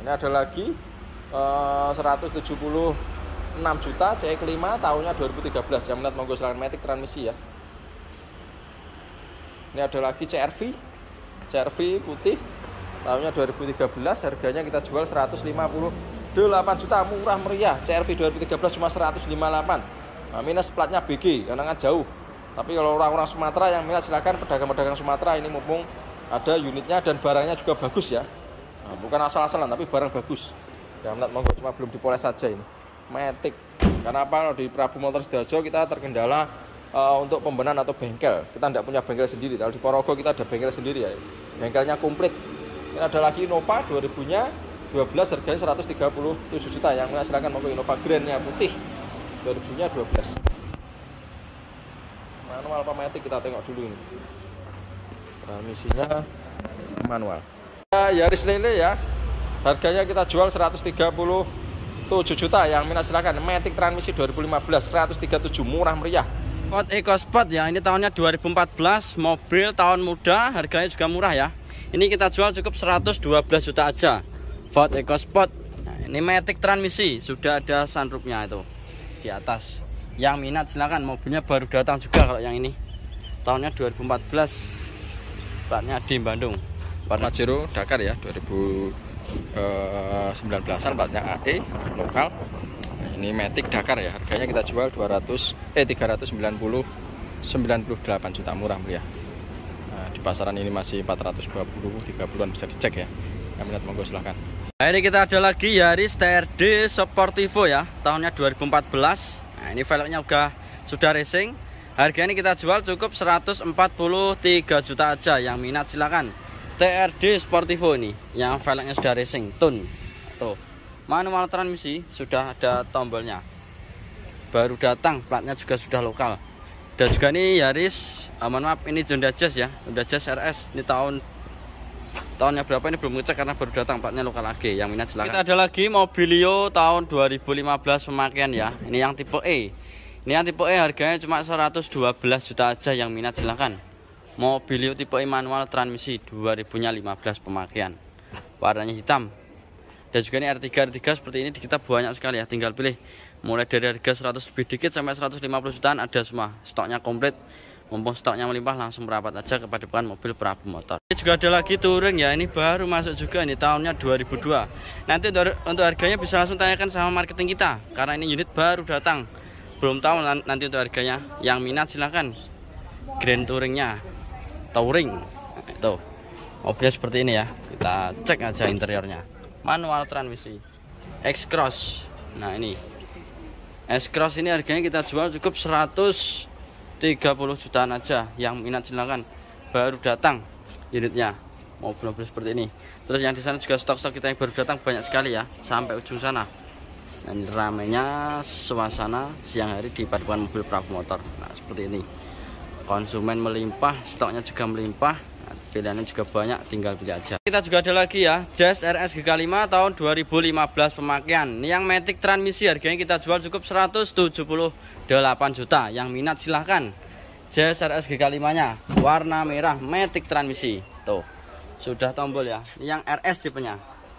Ini ada lagi 176 juta CX5 tahunnya 2013. Yang minat monggo silakan, matic transmisi ya. Ini ada lagi CR-V putih tahunnya 2013, harganya kita jual 158 juta, murah meriah. CR-V 2013 cuma 158. Nah, minus platnya BG karena kan jauh. Tapi kalau orang-orang Sumatera yang minat silakan, pedagang-pedagang Sumatera ini mumpung ada unitnya dan barangnya juga bagus ya. Nah, bukan asal-asalan tapi barang bagus. Ya minat monggo, cuma belum dipoles saja ini. Matic. Karena apa, kalau di Prabu Motor Sidoarjo kita terkendala untuk pembenahan atau bengkel. Kita tidak punya bengkel sendiri. Kalau di Ponorogo kita ada bengkel sendiri ya. Bengkelnya komplit. Ini ada lagi Innova 2000-nya 12, harganya 137 juta. Yang minat silakan monggo, Innova Grand-nya putih 2000-nya 12. Manual apa matic kita tengok dulu ini. Transmisinya manual. Yaris Lele ya. Harganya kita jual 137 juta. Yang minat silakan, matic transmisi 2015 137, murah meriah. Ford EcoSport ya, ini tahunnya 2014, mobil tahun muda, harganya juga murah ya. Ini kita jual cukup 112 juta aja. Ford EcoSport. Nah, ini matic transmisi, sudah ada sunroofnya itu di atas. Yang minat silakan, mobilnya baru datang juga kalau yang ini. Tahunnya 2014. Platnya di Bandung. Pajero Dakar ya, 2019-an, platnya AE lokal. Ini matic Dakar ya, harganya kita jual 398 juta, murah meriah. Nah, di pasaran ini masih 420-30an, bisa dicek ya. Yang minat monggo silahkan. Nah, ini kita ada lagi Yaris TRD Sportivo ya, tahunnya 2014. Nah, ini velgnya sudah racing. Harganya kita jual cukup 143 juta aja. Yang minat silakan. TRD Sportivo ini yang velgnya sudah racing, tune. Tuh. Manual transmisi, sudah ada tombolnya. Baru datang, platnya juga sudah lokal. Dan juga ini Yaris, mohon maaf, ini Honda Jazz ya, Honda Jazz RS. Ini tahunnya berapa ini belum ngecek karena baru datang, platnya lokal AG. Yang minat silakan. Kita ada lagi Mobilio tahun 2015 pemakaian ya. Ini yang tipe E. Ini yang tipe E harganya cuma 112 juta aja. Yang minat silakan. Mobilio tipe E manual transmisi 2015 pemakaian. Warnanya hitam. Dan juga ini R3 seperti ini kita banyak sekali ya, tinggal pilih. Mulai dari harga 100 lebih dikit sampai 150 jutaan ada semua. Stoknya komplit. Mumpung stoknya melimpah, langsung merapat aja kepada depan mobil Prabu Motor. Ini juga ada lagi Touring ya, ini baru masuk juga, ini tahunnya 2002. Nanti untuk harganya bisa langsung tanyakan sama marketing kita, karena ini unit baru datang. Belum tahu nanti untuk harganya. Yang minat silahkan. Grand Touringnya, Touring. Nah, itu mobilnya seperti ini ya. Kita cek aja interiornya. Manual transmisi X-Cross. Nah ini X-Cross ini harganya kita jual cukup 130 jutaan aja. Yang minat silakan, baru datang unitnya, mobil-mobil seperti ini. Terus yang di sana juga stok-stok kita yang baru datang banyak sekali ya, sampai ujung sana. Dan ramainya suasana siang hari di paduan mobil Prabu Motor. Nah seperti ini, konsumen melimpah, stoknya juga melimpah. Pilihannya juga banyak, tinggal pilih aja. Kita juga ada lagi ya, Jazz RS GK5 tahun 2015 pemakaian. Ini yang matic transmisi, harganya kita jual cukup 178 juta. Yang minat silahkan. Jazz RS GK5-nya warna merah, matic transmisi. Tuh, sudah tombol ya. Ini yang RS tipenya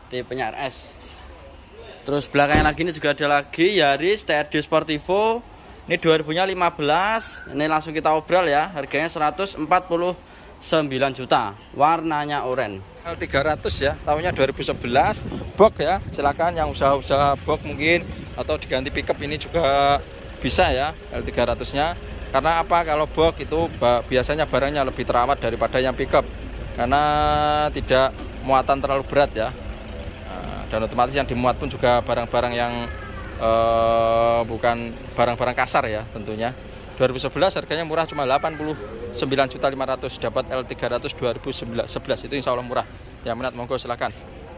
RS. Terus belakangnya lagi ini juga ada lagi Yaris TRD Sportivo. Ini 2015. Ini langsung kita obral ya, harganya 149 juta, warnanya oranye. L300 ya, tahunnya 2011, box ya, silakan yang usaha-usaha box mungkin atau diganti pickup ini juga bisa ya L300 nya. Karena apa, kalau box itu biasanya barangnya lebih terawat daripada yang pickup, karena tidak muatan terlalu berat ya. Dan otomatis yang dimuat pun juga barang-barang yang bukan barang-barang kasar ya tentunya. 2011 harganya murah, cuma 89.500.000, dapat L300 2011 itu insya Allah murah. Yang minat monggo silakan.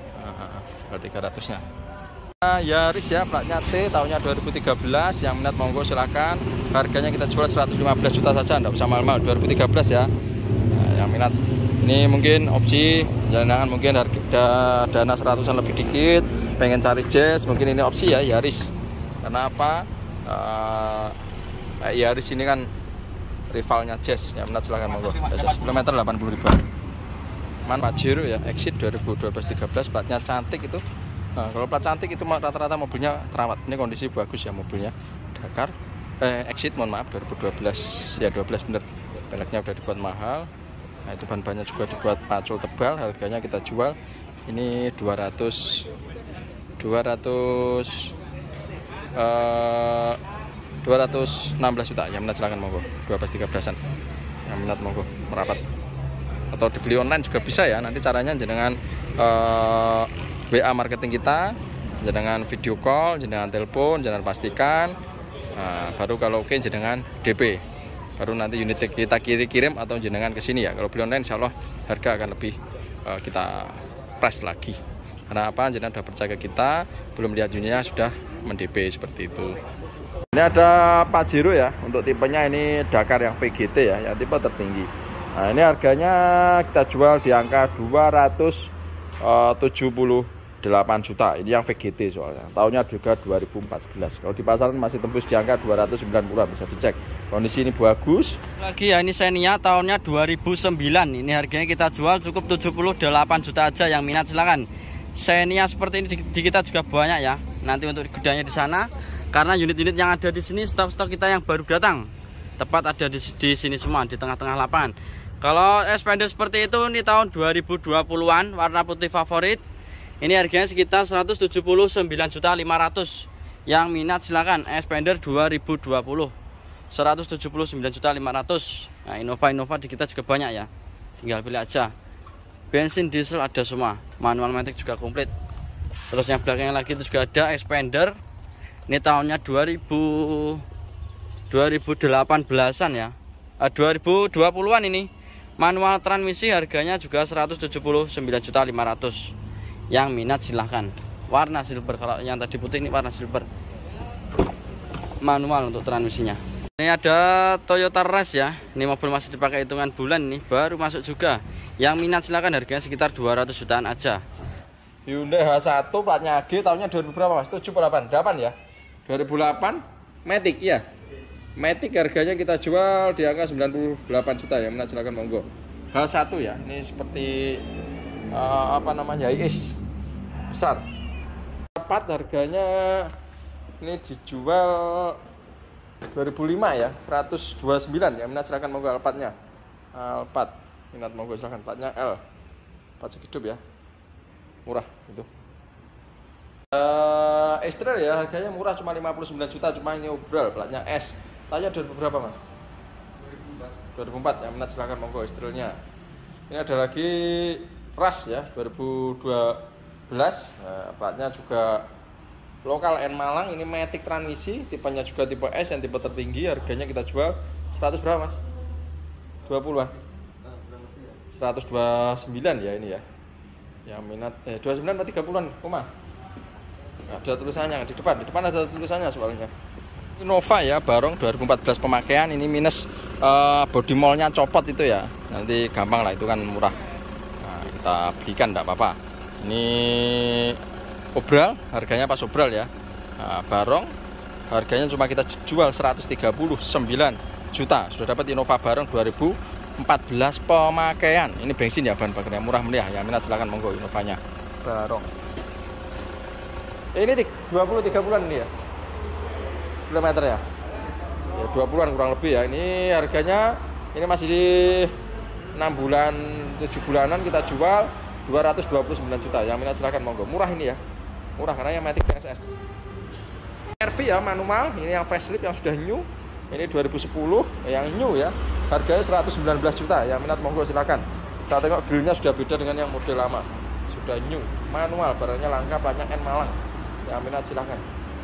L300 nya Yaris ya, platnya T, tahunnya 2013. Yang minat monggo silakan. Harganya kita jual 115 juta saja, enggak usah mahal-mahal. 2013 ya. Yang minat, ini mungkin opsi jangan mungkin harga dana 100-an lebih dikit, pengen cari Jazz, mungkin ini opsi ya Yaris. Karena apa, Yaris ini kan rivalnya Jazz. Yang minat silahkan monggo. Kilometer 80.000. Pajero ya, Exit 2012-13, platnya cantik itu. Nah, kalau plat cantik itu rata-rata mobilnya terawat. Ini kondisi bagus ya mobilnya. Dakar, Exit mohon maaf 2012 ya 12 bener. Velgnya udah dibuat mahal. Nah itu ban-bannya juga dibuat pacul tebal. Harganya kita jual ini 216 juta. Yang minat silahkan monggo. 12-13an. Yang minat monggo merapat. Atau dibeli online juga bisa ya. Nanti caranya jenengan WA marketing kita, jenengan video call, jenengan telepon, jenengan pastikan. Nah, baru kalau oke jenengan DP. Baru nanti unit kita kirim atau jenengan ke sini ya. Kalau beli online insya Allah harga akan lebih kita price lagi. Karena apa? Jenengan sudah percaya ke kita, belum lihat unitnya sudah mendp seperti itu. Ini ada Pajero ya. Untuk tipenya ini Dakar yang VGT ya, yang tipe tertinggi. Nah, ini harganya kita jual di angka 278 juta. Ini yang VGT soalnya. Tahunnya juga 2014. Kalau di pasaran masih tembus di angka 290, bisa dicek. Kondisi ini bagus. Lagi ya, ini Xenia tahunnya 2009. Ini harganya kita jual cukup 78 juta aja. Yang minat silakan. Xenia seperti ini di kita juga banyak ya. Nanti untuk gudangnya di sana. Karena unit-unit yang ada di sini stok-stok kita yang baru datang. Tepat ada di sini semua di tengah-tengah lapangan. Kalau Expander seperti itu ini tahun 2020-an, warna putih favorit. Ini harganya sekitar 179.500. Yang minat silakan. Expander 2020 179.500. Nah, Innova di kita juga banyak ya. Tinggal pilih aja. Bensin, diesel ada semua. Manual matic juga komplit. Terus yang belakangnya lagi itu juga ada Expander. Ini tahunnya 2018-an ya. 2020-an ini. Manual transmisi harganya juga 179.500. Yang minat silahkan. Warna silver. Kalau yang tadi putih ini warna silver. Manual untuk transmisinya. Ini ada Toyota Rush ya. Ini mobil masih dipakai hitungan bulan nih. Baru masuk juga. Yang minat silahkan, harganya sekitar 200 jutaan aja. Hyundai H1 platnya G, tahunnya 2000 berapa mas? 7 8 ya. 2008 Matic ya. Matic harganya kita jual di angka 98 juta. Yang minat silahkan monggo. H1 ya. Ini seperti apa namanya, Hiace besar. Alphard harganya ini dijual 2005 ya, 129. Ya minat silahkan monggo Alphardnya. Alphard minat monggo silahkan, platnya L, plat sehidup ya, murah itu. X-Trail ya, harganya murah cuma 59 juta, cuma ini obral, platnya S. Tanya dari berapa mas? 2004 ya, minat silahkan monggo X-Trailnya. Ini ada lagi Rush ya, 2012. Nah, platnya juga lokal N Malang. Ini Matic transmisi, tipenya juga tipe S yang tipe tertinggi. Harganya kita jual 100 berapa mas? 20-an 129 ya ini ya. Yang minat 29 atau 30-an koma. Ada tulisannya di depan ada tulisannya soalnya. Innova ya, Barong 2014 pemakaian. Ini minus body moldnya copot itu ya. Nanti gampang lah, itu kan murah. Kita belikan enggak apa-apa. Ini obral, harganya pas obral ya. Nah, Barong harganya cuma kita jual 139 juta. Sudah dapat Innova Barong 2014 pemakaian. Ini bensin ya, bahan bakarnya murah meriah. Yang minat silakan monggo Innovanya Barong. Ini 20-3 bulan ini ya. Kilometer ya. Ya 20-an kurang lebih ya. Ini harganya ini masih di 6 bulan 7 bulanan kita jual 229 juta. Yang minat silahkan monggo. Murah ini ya. Murah karena yang Matic PSS. RV ya, manual. Ini yang facelift yang sudah new. Ini 2010 yang new ya. Harganya 119 juta. Yang minat monggo silahkan. Kita tengok grillnya sudah beda dengan yang model lama. Sudah new, manual, barangnya langka, platnya N Malang. Yang minat silahkan.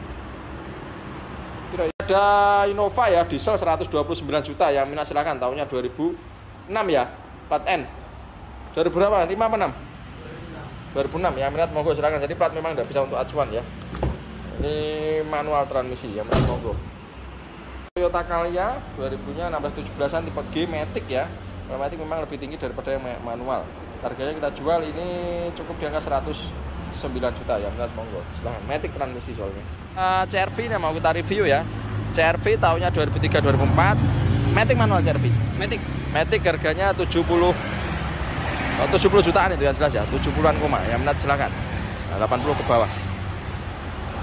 Ada Innova ya, diesel 129 juta. Yang minat silahkan. Tahunnya 2006 ya. Plat N 2000 berapa? 5 apa 6? 2006. Yang minat monggo silakan. Jadi plat memang tidak bisa untuk acuan ya. Ini manual transmisi, yang minat monggo. Toyota Calya 2000-nya 16-17an tipe G Matic ya. Matic memang lebih tinggi daripada yang manual. Harganya kita jual ini cukup di angka 109 juta. Yang minat monggo silakan. Matic transmisi soalnya. CR-V ini mau kita review ya. CR-V tahunnya 2003-2004. Matic manual CR-V. Matic harganya 70 jutaan itu yang jelas ya, 70-an koma. Yang minat silakan. 80 ke bawah.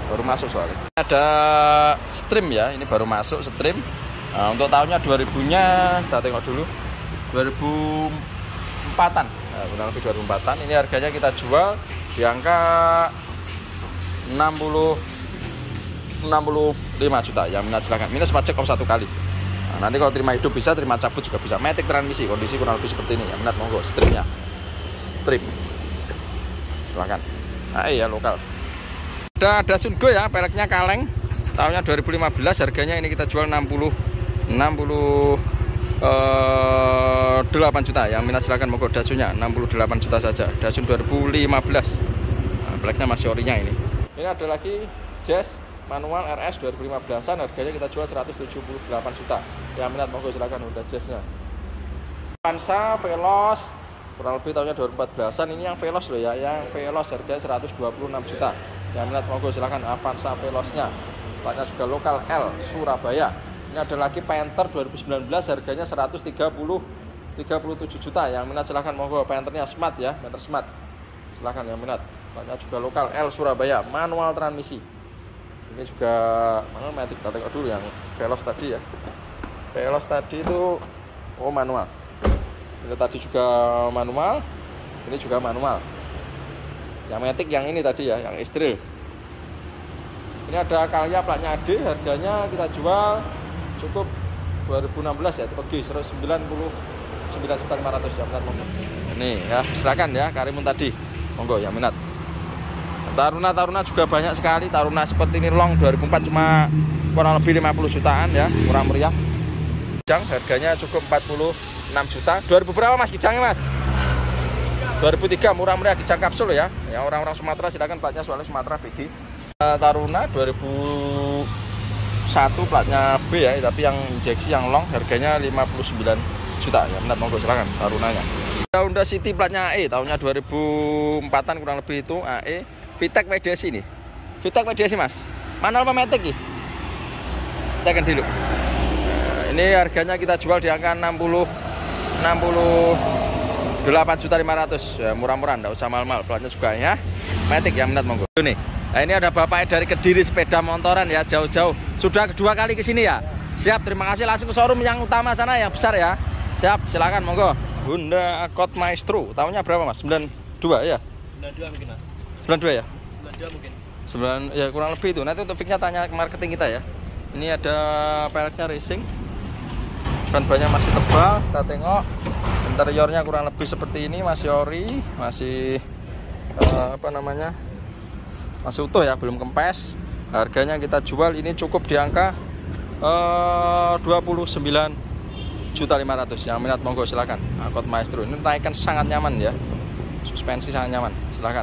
baru masuk soalnya. Ada stream ya, ini baru masuk stream. Nah, untuk tahunnya 2000-nya kita tengok dulu. 2004-an. Nah, kurang lebih 2004-an. Ini harganya kita jual di angka 65 juta. Yang minat silakan. Minus pajak om 1 kali. Nah, nanti kalau terima hidup bisa, terima cabut juga bisa. Matic transmisi, kondisi kurang lebih seperti ini. Yang minat monggo streamnya. Stream. Silakan. Nah, iya lokal. Ada Sungo ya, peleknya kaleng. Tahunnya 2015, harganya ini kita jual 68 juta. Yang minat silakan monggo Datsunnya 68 juta saja. Datsun 2015. Nah, peleknya masih orinya ini. Ini ada lagi Jazz manual RS 2015-an, harganya kita jual 178 juta. Yang minat monggo silakan Honda Jazz-nya. Avanza Veloz kurang lebih tahunnya 2014-an, ini yang Veloz loh ya, yang Veloz harganya 126 juta. Yang minat monggo silakan Avanza Veloznya. Platnya juga lokal L Surabaya. Ini ada lagi Panther 2019, harganya 137 juta. Yang minat silakan monggo. Panthernya smart ya, Panther smart. Silakan yang minat. Platnya juga lokal L Surabaya, manual transmisi. Ini juga manual matic, kita tengok dulu yang Veloz tadi ya. Veloz tadi itu manual. Ini tadi juga manual. Ini juga manual. Yang matic yang ini tadi ya, yang Istril. Ini ada Calya platnya AD, harganya kita jual cukup 2016 ya, tipe G 99.500 ya, minat monggo. Ini ya, silakan ya, Karimun tadi. Monggo yang minat. Taruna juga banyak sekali. Taruna seperti ini long 2004 cuma kurang lebih 50 jutaan ya, murah meriah. Kijang harganya cukup 46 juta. 2000 berapa Mas Kijangnya Mas? 2003, murah meriah Kijang kapsul ya. Ya orang-orang Sumatera silakan, platnya soalnya Sumatera BG. Taruna 2001 platnya B ya, tapi yang injeksi yang long harganya 59 juta ya, minat monggo silakan Tarunanya. Honda City platnya AE tahunnya 2004-an kurang lebih itu AE. VTEC WDSI ini. VTEC WDSI Mas. Manual apa matic nih? Cekin dulu. Nah, ini harganya kita jual di angka 68.500.000 ya, murah-murah, enggak usah mahal-mahal. Platnya juga ya. Matic yang minat monggo. Ini. Nah, ini ada bapaknya dari Kediri sepeda motoran ya, jauh-jauh. Sudah kedua kali ke sini ya. Siap, terima kasih, langsung ke showroom yang utama sana yang besar ya. Siap, silakan monggo. Honda Accord Maestro. Tahunnya berapa Mas? 92 ya? 92 mungkin Mas. 92 ya? 92 mungkin. 9 ya kurang lebih itu. Nanti untuk fixnya tanya ke marketing kita ya. Ini ada peleknya racing. Ban-bannya masih tebal, kita tengok. Interiornya kurang lebih seperti ini, masih ori, masih masih utuh ya, belum kempes. Harganya kita jual ini cukup di angka 29.500.000. Yang minat monggo silakan. Accord Maestro ini naikan sangat nyaman ya, suspensi sangat nyaman, silakan.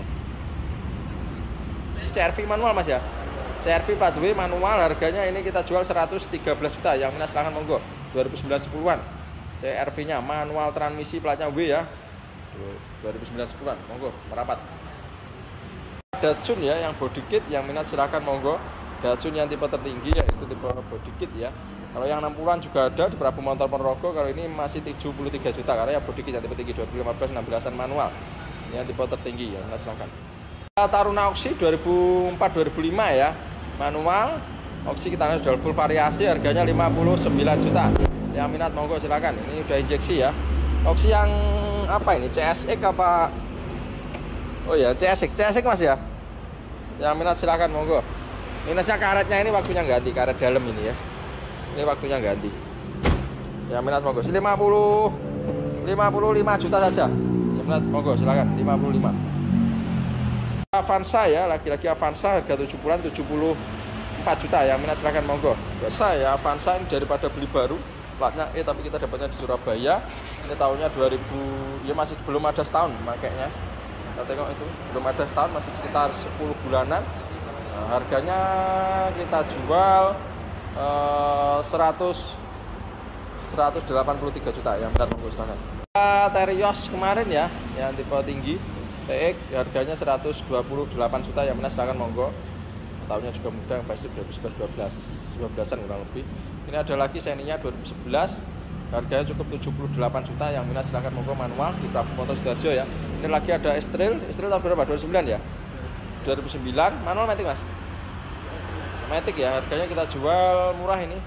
CR-V manual Mas ya, CR-V plat W manual, harganya ini kita jual 113 juta. Yang minat silakan monggo. 2009-10-an CR-V nya manual transmisi, platnya W ya, 2009-10-an monggo merapat. Datsun ya yang body kit, yang minat silakan monggo. Datsun yang tipe tertinggi yaitu tipe body kit ya. Kalau yang 60-an juga ada di Prabu Motor Ponorogo. Kalau ini masih 73 juta karena ya body kit yang tipe tinggi 2015 16-an manual. Ini yang tipe tertinggi ya, minat silakan. Taruna Oxy 2004-2005 ya, manual. Oxy kita sudah full variasi, harganya 59 juta. Yang minat monggo silakan. Ini udah injeksi ya. Oxy yang apa ini? CSX apa? Oh ya, CSX Mas ya. Yang minat silakan monggo. Minusnya karetnya ini waktunya ganti, karet dalam ini ya. Ini waktunya ganti. Yang minat monggo. 55 juta saja. Yang minat monggo silakan 55. Avanza ya, lagi-lagi Avanza harga 70-an 74 juta. Yang minat silakan monggo. Saya Avanza ini daripada beli baru, platnya tapi kita dapatnya di Surabaya. Ini tahunnya 2000 ya, masih belum ada setahun makanya. Kita tengok itu belum ada setahun, masih sekitar 10 bulanan. Nah, harganya kita jual 183 juta. Yang minat monggo silakan. Terios kemarin ya, yang tipe tinggi TX harganya 128 juta. Yang minat silakan monggo. Tahunnya juga muda, facelift 2012-an kurang lebih. Ini ada lagi Xenia 2011, harganya cukup 78 juta. Yang minat silakan monggo, manual di Prabu Motor Sidoarjo ya. Ini lagi ada Istril tahun berapa? 2009 ya? 2009, manual matic Mas? Matic ya, harganya kita jual murah ini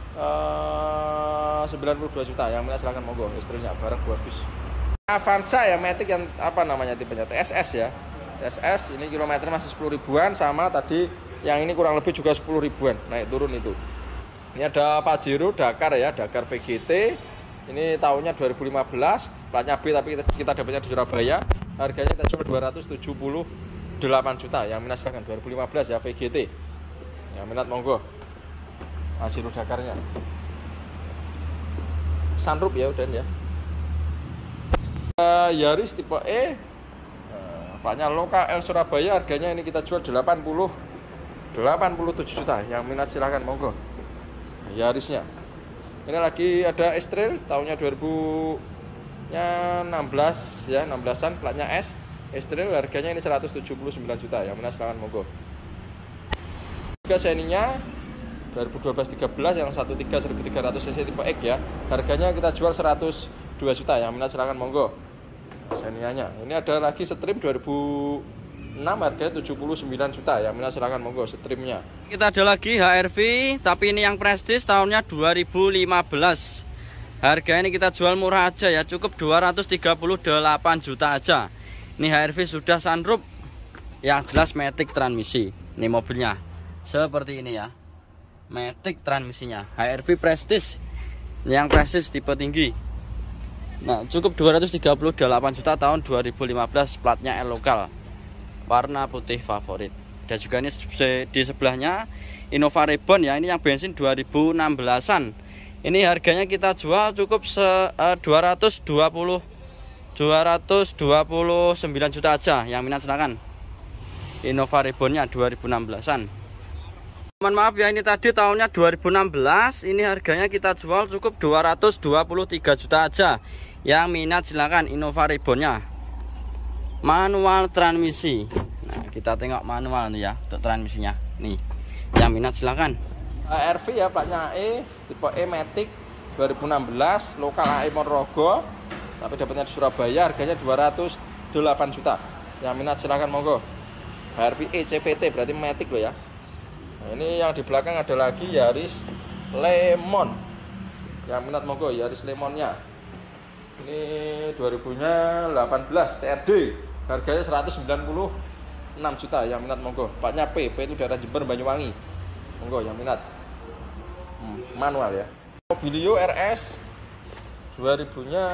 92 juta. Yang minat silahkan monggo, istrinya barang bagus. Avanza ya, Matic yang apa namanya tipenya, TSS ya. TSS ini kilometer masih 10 ribuan, sama tadi yang ini kurang lebih juga 10 ribuan, naik turun itu. Ini ada Pajero Dakar ya, Dakar VGT. Ini tahunnya 2015, platnya B tapi kita dapatnya di Surabaya. Harganya kita jual 278 juta. Yang minat silahkan, 2015 ya VGT. Yang minat monggo. Pajero Dakarnya. Sunroof ya udah ya. Yaris tipe E. Platnya lokal L Surabaya, harganya ini kita jual 87 juta. Yang minat silahkan monggo. Yarisnya. Ini lagi ada X-Trail tahunnya 2016 ya, 16-an, platnya S. X-Trail harganya ini 179 juta. Yang minat silahkan monggo. Tiga seninya 2012-13 yang 13.300 cc tipe X ya. Harganya kita jual 102 juta. Yang minat silahkan monggo. Senianya. Ini ada lagi Stream 2006 harganya 79 juta. Yang minat silahkan monggo Streamnya. Kita ada lagi HRV, tapi ini yang prestis tahunnya 2015. Harga ini kita jual murah aja ya, cukup 238 juta aja. Ini HRV sudah sunroof, yang jelas matic transmisi. Ini mobilnya seperti ini ya, matic transmisinya. HRV prestis, yang prestis tipe tinggi. Nah, cukup 238 juta tahun 2015, platnya L lokal, warna putih favorit. Dan juga ini di sebelahnya Innova Reborn ya, ini yang bensin 2016-an. Ini harganya kita jual cukup 229 juta aja. Yang minat silakan. Innova Reborn-nya 2016-an. Mohon maaf ya, ini tadi tahunnya 2016. Ini harganya kita jual cukup 223 juta aja. Yang minat silakan, Innova Reborn-nya. Manual transmisi. Nah, kita tengok manual nih ya untuk transmisinya. Nih, yang minat silakan. RV ya, platnya E, tipe E Matic 2016, lokal AE Ponorogo, tapi dapatnya di Surabaya, harganya 208 juta. Yang minat silakan monggo. HRV E CVT berarti Matic loh ya. Nah, ini yang di belakang ada lagi Yaris Lemon. Yang minat monggo, Yaris Lemonnya. Ini 2018 TRD, harganya 196 juta. Yang minat monggo. Platnya P itu daerah Jember Banyuwangi. Monggo yang minat. Manual ya. Mobilio RS 2000-nya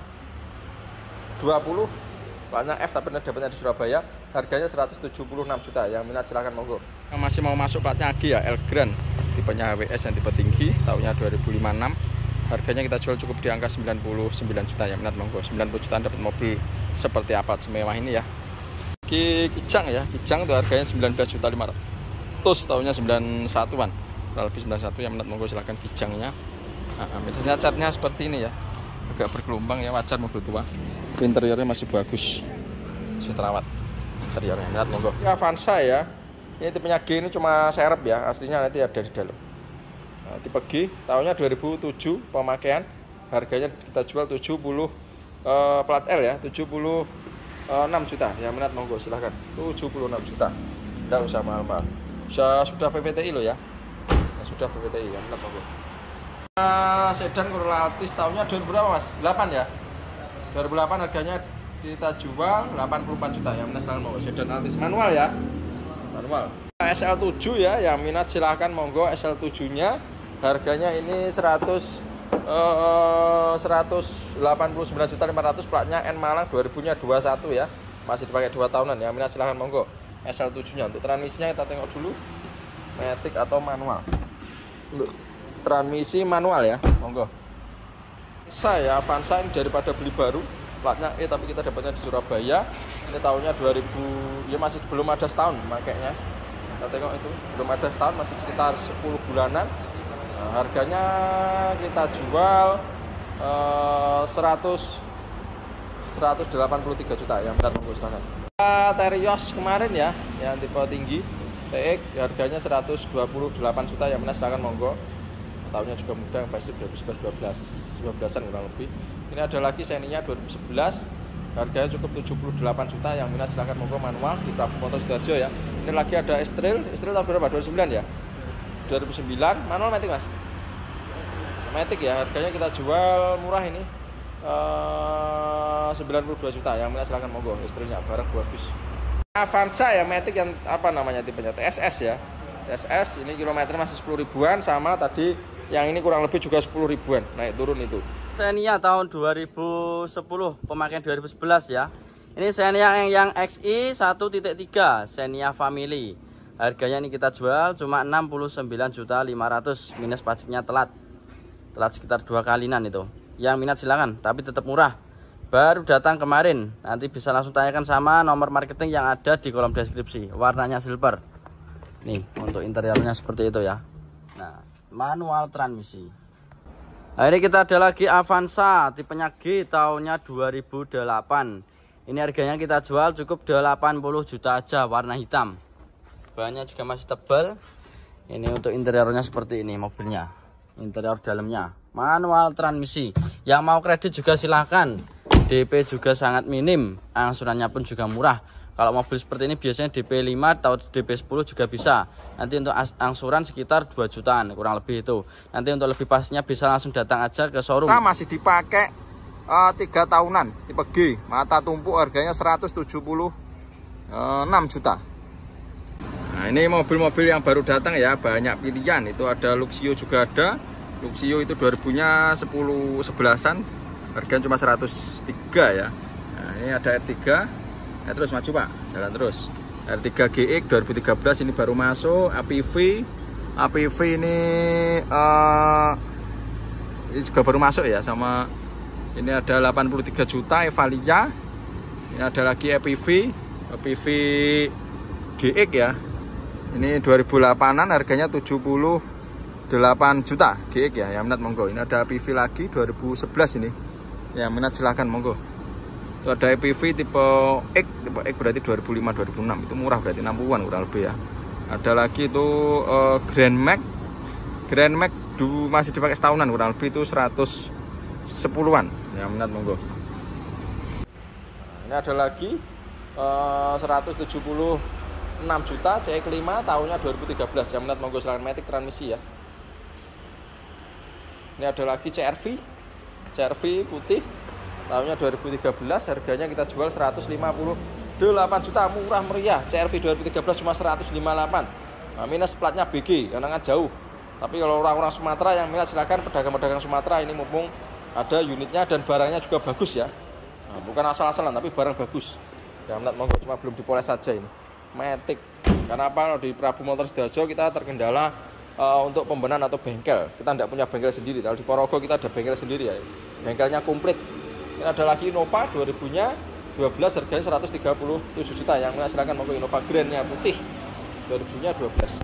20, platnya F tapi dapatnya di Surabaya, harganya 176 juta. Yang minat silakan monggo. Yang masih mau masuk platnya lagi ya, L Grand, tipenya HWS yang tipe tinggi, tahunnya 2056. Harganya kita jual cukup di angka 99 juta. Yang minat monggo. 90 jutaan dapat mobil seperti apa semewah ini ya. Kijang ya, Kijang itu harganya 19 juta 500. Tahunnya 91-an, kurang lebih 91. Yang minat monggo silahkan Kijangnya. Nah, misalnya catnya seperti ini ya, agak bergelombang ya, wajar mobil tua. Interiornya masih bagus, masih terawat interiornya. Minat monggo. Ini Avanza ya, ini tipenya G, ini cuma serep ya, aslinya nanti ada di dalam. Nah, tipe G, tahunnya 2007 pemakaian, harganya kita jual 70 plat L ya, 76 juta. Yang minat monggo silahkan, 76 juta. Tidak usah mahal-mahal. Sudah VVTI loh ya. Sudah VVTI ya, minat monggo. Sedan Corolla Altis tahunnya 2000 berapa Mas? 8 ya. 2008 harganya kita jual 84 juta. Yang minat silahkan monggo. Sedan Altis manual ya. Manual. SL7 ya, yang minat silahkan monggo. SL7-nya harganya ini 189 juta 500, platnya N Malang 2000-nya 21 ya. Masih dipakai 2 tahunan. Yang minat silahkan monggo. SL7-nya. Untuk transmisinya kita tengok dulu, matic atau manual. Untuk transmisi manual ya, monggo. Saya Avanza ini daripada beli baru, platnya E tapi kita dapatnya di Surabaya. Ini tahunnya 2000, ya masih belum ada setahun makanya. Kita tengok itu, belum ada setahun, masih sekitar 10 bulanan. Nah, harganya kita jual 183 juta. Yang minat monggo silakan. Terios kemarin ya, yang tipe tinggi TX, harganya 128 juta. Yang minat silakan monggo. Tahunnya juga muda, yang facelift 2012-an kurang lebih. Ini ada lagi seninya 2011, harganya cukup 78 juta. Yang minat silakan monggo, manual di Prabu Motor Sidoarjo ya. Ini lagi ada X-Trail tahun berapa? 29 ya. 2009, manual matic mas. Matic ya, harganya kita jual murah ini 92 juta. Yang minat silahkan monggo, istrinya barang bagus. Avanza ya, matic yang apa namanya tipenya, TSS ya. TSS ini kilometer masih 10 ribuan, sama tadi yang ini kurang lebih juga 10 ribuan, naik turun itu. Xenia tahun 2010, pemakaian 2011 ya. Ini Xenia yang XI 1.3, Xenia Family. Harganya ini kita jual cuma 69.500.000 minus pajaknya telat sekitar 2 kalian itu. Yang minat silakan, tapi tetap murah. Baru datang kemarin, nanti bisa langsung tanyakan sama nomor marketing yang ada di kolom deskripsi. Warnanya silver. Nih, untuk interiornya seperti itu ya. Nah, manual transmisi. Nah, ini kita ada lagi Avanza tipenya G, tahunnya 2008. Ini harganya kita jual cukup 80 juta aja, warna hitam. Bahannya juga masih tebal. Ini untuk interiornya seperti ini mobilnya. Interior dalamnya manual transmisi. Yang mau kredit juga silahkan. DP juga sangat minim, angsurannya pun juga murah. Kalau mobil seperti ini biasanya DP 5 atau DP 10 juga bisa. Nanti untuk angsuran sekitar 2 jutaan kurang lebih itu. Nanti untuk lebih pastinya bisa langsung datang aja ke showroom. Saya masih dipakai 3 tahunan tipe G, mata tumpuk, harganya 176 juta. Nah, ini mobil-mobil yang baru datang ya, banyak pilihan. Itu ada Luxio juga ada. Luxio itu 2000-nya 10-11an, harganya cuma 103 ya. Nah, ini ada R3. Ya, terus maju Pak, jalan terus. R3 GX 2013 ini baru masuk. APV ini juga baru masuk ya. Sama ini ada 83 juta Evalia. Ini ada lagi APV GX ya. Ini 2008an, harganya 78 juta GX ya. Yang minat monggo. Ini ada APV lagi 2011 ini. Yang minat silahkan monggo. Itu ada EPV tipe X berarti 2005-2006, itu murah berarti 60-an kurang lebih ya. Ada lagi itu Grand Max masih dipakai setahunan kurang lebih itu 110-an. Yang minat monggo. Nah, ini ada lagi 176 juta CX5 tahunnya 2013. Yang minat monggo silahkan, matic transmisi ya. Ini ada lagi CRV putih tahunnya 2013, harganya kita jual 158 juta, murah meriah. CRV 2013 cuma 158. Nah, minus platnya BG karena kan jauh. Tapi kalau orang-orang Sumatera yang minat silakan, pedagang-pedagang Sumatera ini mumpung ada unitnya dan barangnya juga bagus ya. Nah, bukan asal-asalan tapi barang bagus. Yang minat monggo, cuma belum dipoles saja ini. Matic. Karena apa? Kalau di Prabu Motor Sidoarjo kita terkendala untuk pembenahan atau bengkel. Kita tidak punya bengkel sendiri. Kalau di Porogo kita ada bengkel sendiri ya. Bengkelnya komplit. Ini ada lagi Innova 2000-nya 12, harganya 137 juta. Yang mana silakan monggo, Innova Grand-nya putih 2000-nya 12.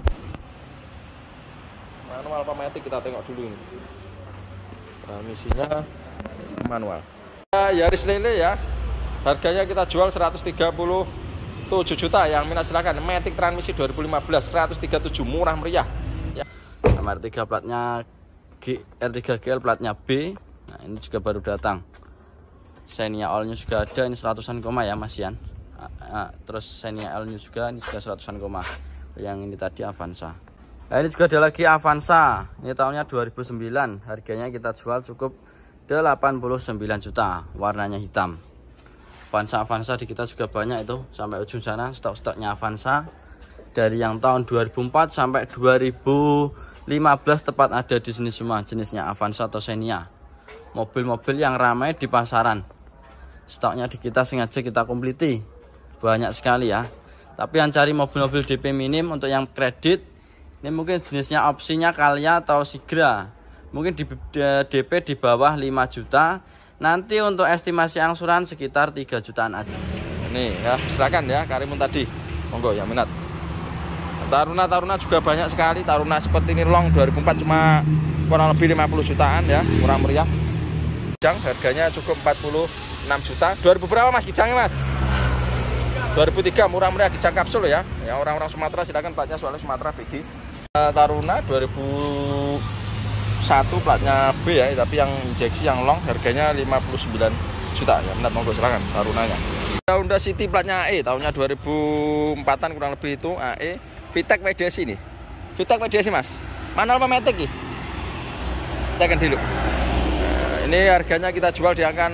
Manual apa matic kita tengok dulu ini. Transmisinya manual. Yaris Lele ya. Harganya kita jual 137 juta. Yang minat silakan, matic transmisi 2015 137, murah meriah. Ya. Nomor 3 platnya R3GL, platnya B. Nah, ini juga baru datang. Xenia all-nya juga ada, ini 100-an koma ya Mas Yan. Terus Xenia all-nya juga, ini juga 100-an koma. Yang ini tadi Avanza. Nah, ini juga ada lagi Avanza. Ini tahunnya 2009. Harganya kita jual cukup 89 juta. Warnanya hitam. Avanza di kita juga banyak itu. Sampai ujung sana stok-stoknya Avanza. Dari yang tahun 2004 sampai 2015 tepat ada di sini semua jenisnya Avanza atau Xenia. Mobil-mobil yang ramai di pasaran. Stoknya di kita sengaja kita kompliti. Banyak sekali ya. Tapi yang cari mobil-mobil DP minim untuk yang kredit, ini mungkin jenisnya opsinya Calya atau Sigra. Mungkin di DP di bawah 5 juta. Nanti untuk estimasi angsuran sekitar 3 jutaan aja. Nih ya, silakan ya Karimun tadi. Monggo yang minat. Taruna juga banyak sekali. Taruna seperti ini long 2004 cuma kurang lebih 50 jutaan ya, murah meriah. Kijang harganya cukup 46 juta. 2000 berapa Mas Kijangnya Mas? 2003, murah meriah, Kijang kapsul ya. Ya orang-orang Sumatera silakan, platnya soalnya Sumatera BG. Taruna 2001 platnya B ya, tapi yang injeksi yang long harganya 59 juta ya. Minat monggo silakan Tarunanya. Honda City platnya AE tahunnya 2004-an kurang lebih itu AE. VTEC WDC ini. VTEC PDS Mas. Manual apa matic iki? Cekin dulu. Nah, ini harganya kita jual di angka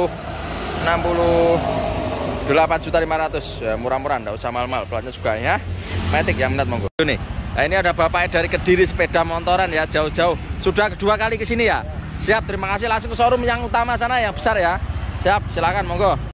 68.500.000 ya, murah-murah, enggak usah mahal-mahal. Platnya juga ya. Matic yang minat monggo. Nih. Nah, ini ada bapaknya dari Kediri sepeda motoran ya, jauh-jauh. Sudah kedua kali ke sini ya. Siap, terima kasih, langsung ke showroom yang utama sana yang besar ya. Siap, silakan monggo.